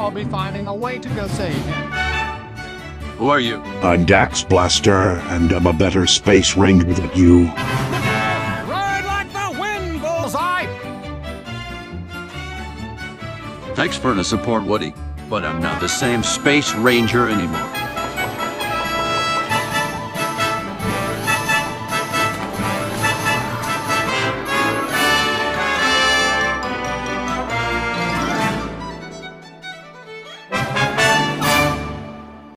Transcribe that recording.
I'll be finding a way to go save him. Who are you? I'm Dax Blaster, and I'm a better space ranger than you. Ride like the wind, Bullseye! Thanks for the support, Woody. But I'm not the same space ranger anymore.